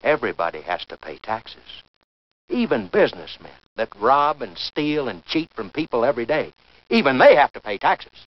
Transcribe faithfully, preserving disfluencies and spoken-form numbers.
Everybody has to pay taxes. Even businessmen that rob and steal and cheat from people every day, even they have to pay taxes.